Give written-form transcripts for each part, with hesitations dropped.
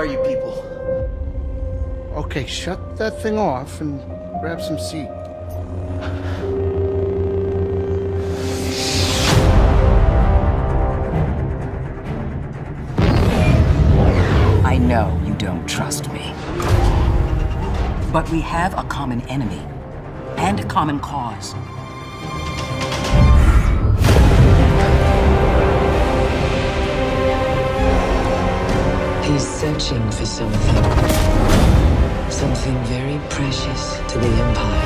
are you people? Okay, shut that thing off and grab some seat. I know you don't trust me. But we have a common enemy and a common cause. He's searching for something. Something very precious to the Empire.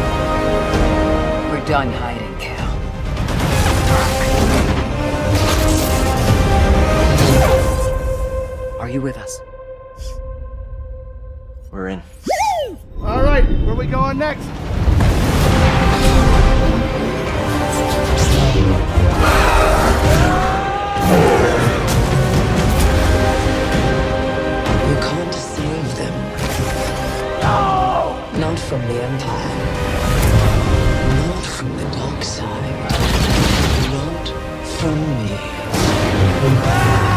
We're done hiding, Cal. Are you with us? We're in. All right, where we going next? You can't save them. No! Not from the Empire. Not from the dark side. Not from me.